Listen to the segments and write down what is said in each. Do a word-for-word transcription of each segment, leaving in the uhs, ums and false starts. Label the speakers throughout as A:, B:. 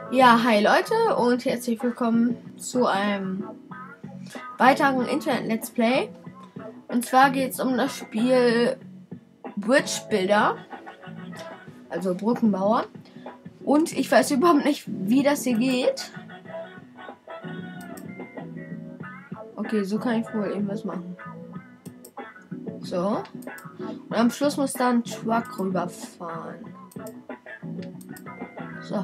A: Ja, hi Leute und herzlich willkommen zu einem weiteren Internet-Let's Play. Und zwar geht es um das Spiel Bridge Builder, also Brückenbauer. Und ich weiß überhaupt nicht, wie das hier geht. Okay, so kann ich wohl irgendwas machen. So. Und am Schluss muss da ein Truck rüberfahren. So.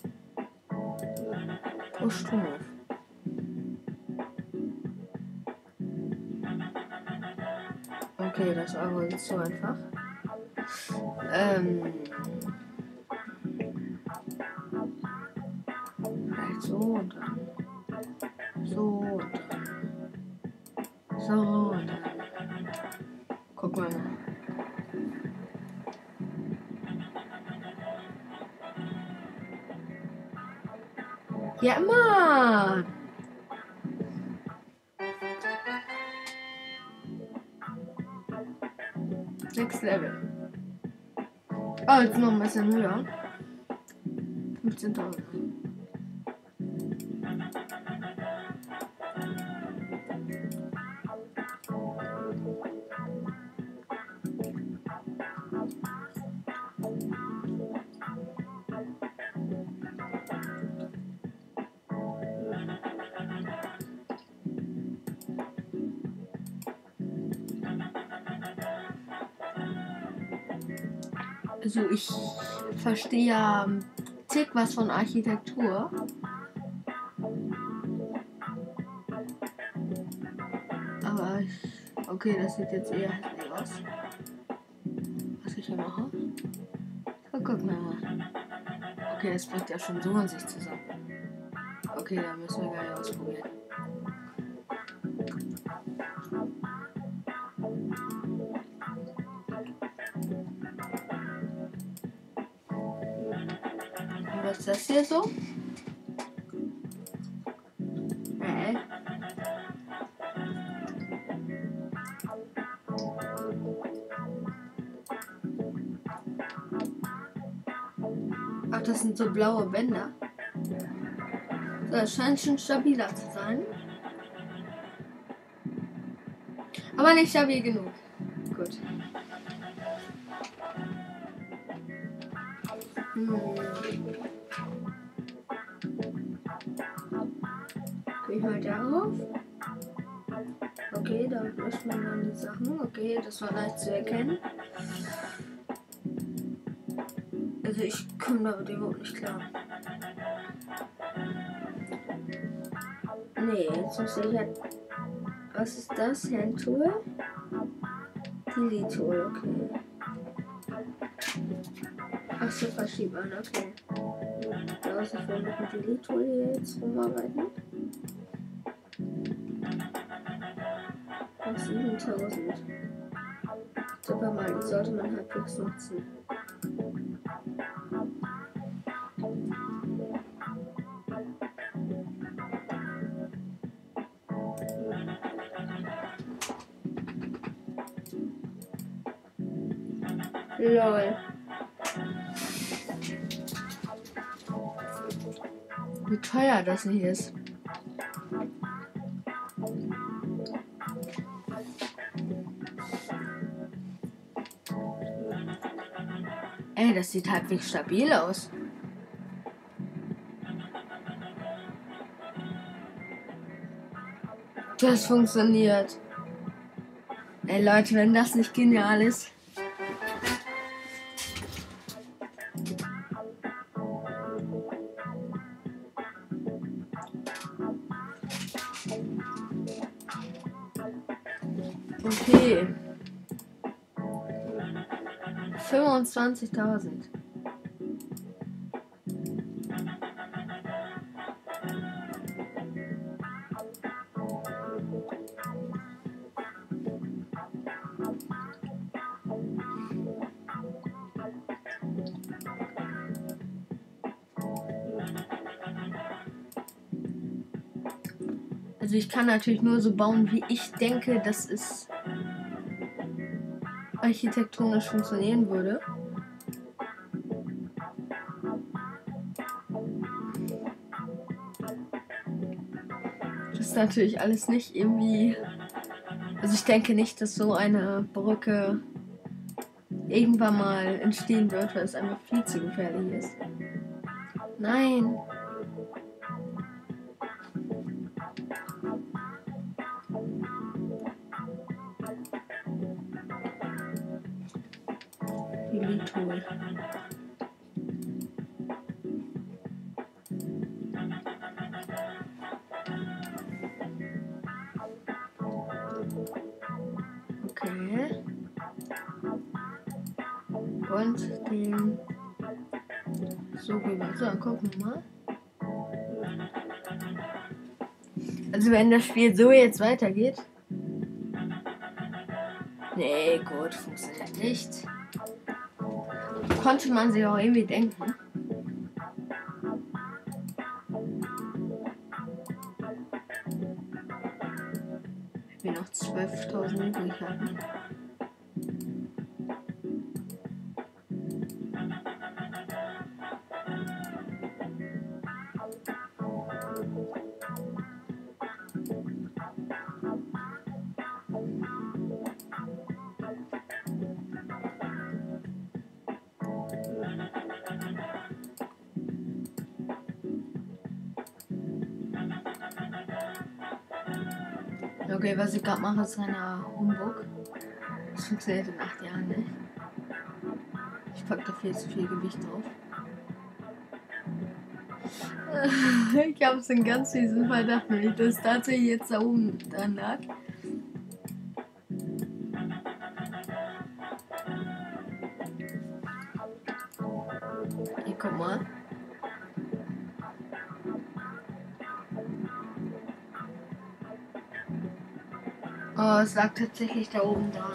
A: Push to move. Okay, das war wohl nicht so einfach. Ähm. Halt so und dann. So und dann. So und dann. Guck mal. Ja, Mann! Next Level. Oh, jetzt noch ein bisschen höher. fünfzehntausend. Also ich verstehe ja zick was von Architektur. Aber ich, okay, das sieht jetzt eher hässlich aus. Was ich hier mache. So, guck mal. Okay, das bringt ja schon so an sich zusammen. Okay, dann müssen wir gleich ausprobieren. Und was ist das hier so? Äh. Ach, das sind so blaue Bänder. So, das scheint schon stabiler zu sein. Aber nicht stabil genug. Gut. Hm. Geh mal darauf. Okay, da löscht man dann die Sachen. Okay, das war leicht zu erkennen. Also ich komme damit überhaupt nicht klar. Nee, jetzt muss ich halt... Was ist das? Handtool? Delete Tool, okay. Ach so, verschieben, okay. Also ich will mit dem Delete Tool hier jetzt rumarbeiten. Auf siebentausend. Super mal, die sollte man halbwegs nutzen. Lol. Wie teuer das hier ist. Ey, das sieht halbwegs stabil aus. Das funktioniert. Ey Leute, wenn das nicht genial ist. Okay. fünfundzwanzigtausend. Also ich kann natürlich nur so bauen, wie ich denke, dass es architektonisch funktionieren würde. ist natürlich alles nicht irgendwie. Also ich denke nicht, dass so eine Brücke irgendwann mal entstehen wird, weil es einfach viel zu gefährlich ist. Nein. Lithol. Okay. Und den so rüber. So, gucken wir mal. Also wenn das Spiel so jetzt weitergeht. Nee, gut, funktioniert nicht. Konnte man sich auch irgendwie denken. Ich will noch zwölftausend übrig haben. Okay, was ich gerade mache, ist reiner Humbug. Das funktioniert in acht Jahren nicht. Ich packe da viel zu viel Gewicht drauf. Ich habe es in ganz diesem Verdacht, wenn ich das tatsächlich jetzt da oben dran lag. Hier, guck mal. Oh, es lag tatsächlich da oben dran.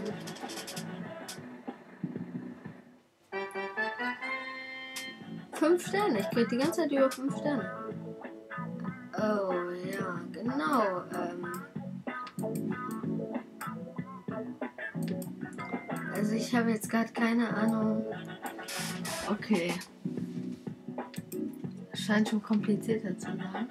A: Fünf Sterne. Ich krieg die ganze Zeit über fünf Sterne. Oh ja, genau. Ähm also ich habe jetzt gerade keine Ahnung. Okay. Scheint schon komplizierter zu sein.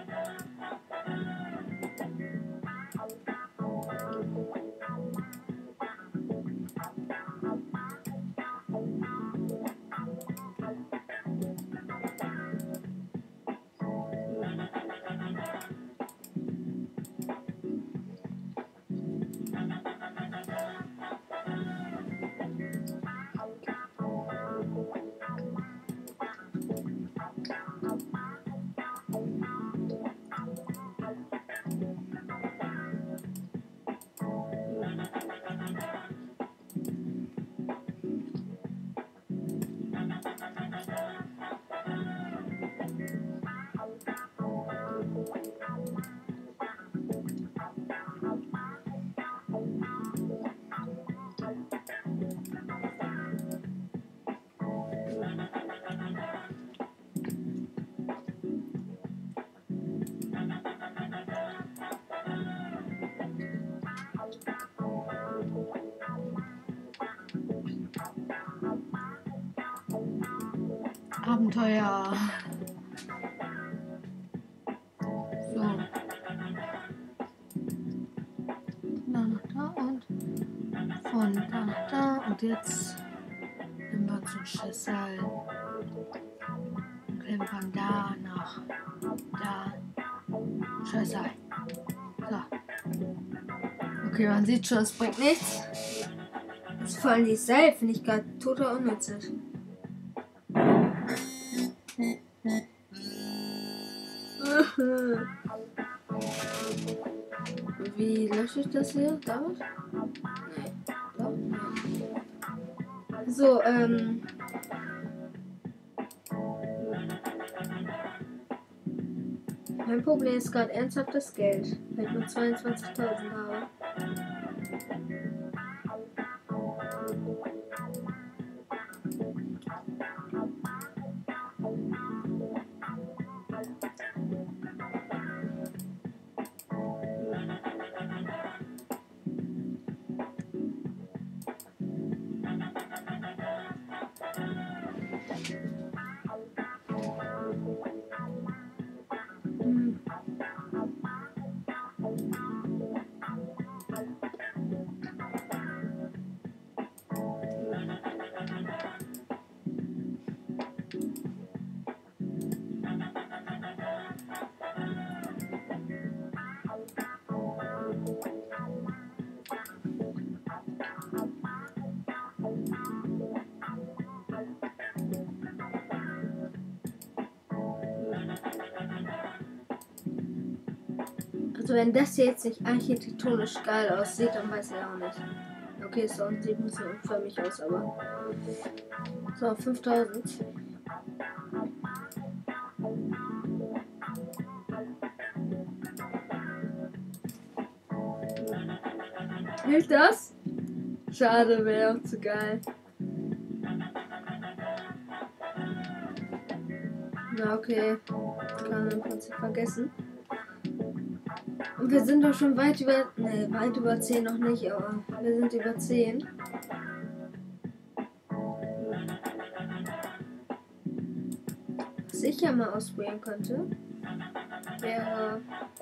A: Abenteuer. So. Da nach da und von da nach da. Und jetzt nehmen wir uns einen Schüssel und klimpern da nach da. Schüssel. So. Okay, man sieht schon, es bringt nichts. Das vor allem die Seil finde ich gerade total unnützig. Wie lösche ich das hier? Damit? Nee. Da? So, ähm. Mein Problem ist gerade ernsthaft das Geld, weil ich nur zweiundzwanzigtausend habe. Hm. Also wenn das jetzt nicht architektonisch geil aussieht, dann weiß ich auch nicht. Okay, es sieht ein bisschen unförmig aus, aber... So, fünftausend. Hält das? Schade, wäre auch zu geil. Na okay, kann man im Prinzip vergessen. Und wir sind doch schon weit über, ne, weit über zehn noch nicht, aber wir sind über zehn. Was ich ja mal ausprobieren könnte, wäre...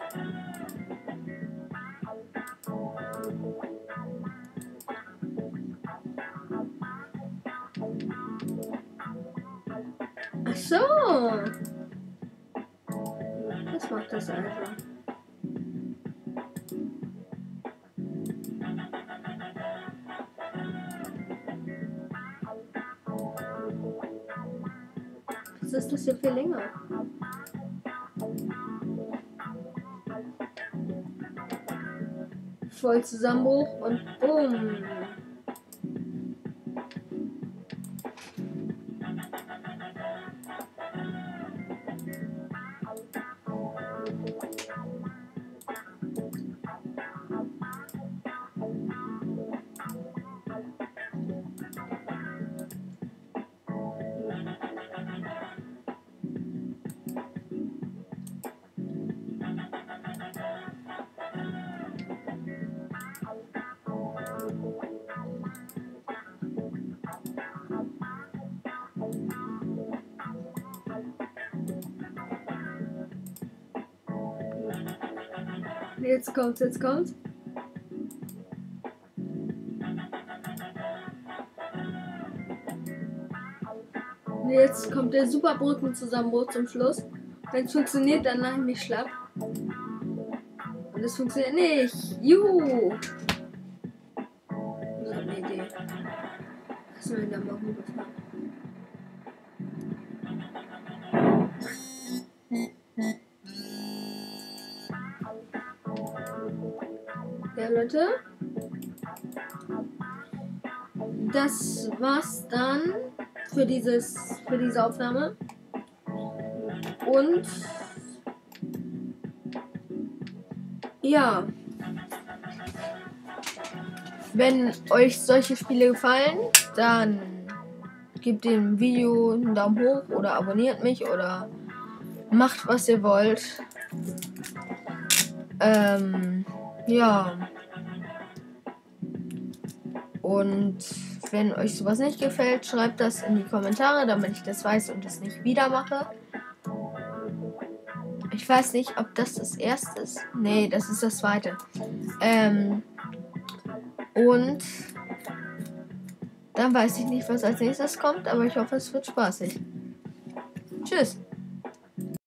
A: Ach so! Was macht das also? Was ist das hier viel länger? Voll Zusammenbruch und bumm! Jetzt kommt's, jetzt kommt's. Jetzt kommt der super Brückenzusammenbruch zum Schluss. Wenn es funktioniert, dann lache ich mich schlapp. Und es funktioniert nicht. Juhu! Ich habe eine Idee. Was soll ich da mal rüberfahren? Ja, Leute. Das war's dann für dieses für diese Aufnahme. Und ja, wenn euch solche Spiele gefallen, dann gebt dem Video einen Daumen hoch oder abonniert mich oder macht was ihr wollt. Ähm, ja. Und wenn euch sowas nicht gefällt, schreibt das in die Kommentare, damit ich das weiß und es nicht wieder mache. Ich weiß nicht, ob das das erste ist. Nee, das ist das zweite. Ähm, und dann weiß ich nicht, was als nächstes kommt, aber ich hoffe, es wird spaßig. Tschüss.